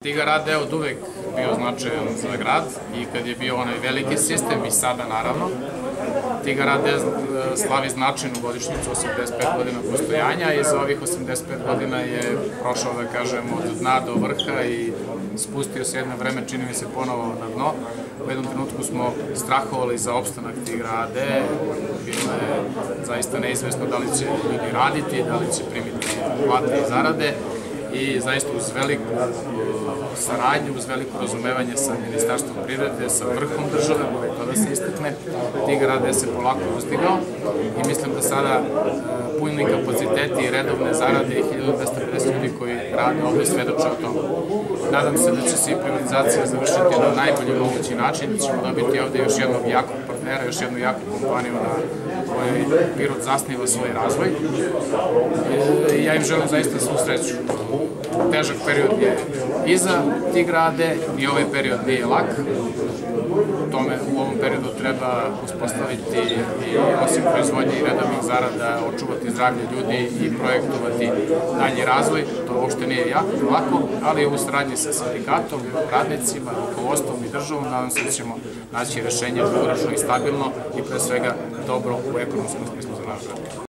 Tigar AD je od uvek bio značajan za grad i kad je bio onaj veliki sistem i sada naravno. Tigar AD slavi značajnu godišnjicu, 85 godina postojanja i za ovih 85 godina je prošao, da kažem, od dna do vrha i spustio se jedno vreme, čini mi se, ponovo na dno. U jednom trenutku smo strahovali za opstanak Tigar AD, bilo je zaista neizvesno da li će ljudi raditi, da li će primiti plate i zarade. I zaista uz veliku saradnju, uz veliko razumevanje sa Ministarstvom privrede, sa vrhom države, mora i to da se istakne, Tigar AD se polako uzdigao i mislim da sada puni kapaciteti i redovne zarade i 1250 ljudi koji rade ovde svedoče o tome. Nadam se da će se i privatizacija završiti na najbolji mogući način, da ćemo dobiti ovde još jednog jakog partnera, još jednu jaku kompaniju na kojoj Pirot zasniva svoj razvoj. Ja im želim zaista svu sreću. Težak period je iza Tigar AD i ovaj period nije lak. U ovom periodu treba uspostaviti i osim proizvodnje i redovnih zarada, očuvati zdravlje ljudi i projektovati dalji razvoj. To uopšte nije lako, ali u saradnji sa sindikatom, radnicima, rukovodstvom i državom nadam se da ćemo naći rešenje dugoročno i stabilno i pre svega dobro u ekonomskom smislu za naš grad.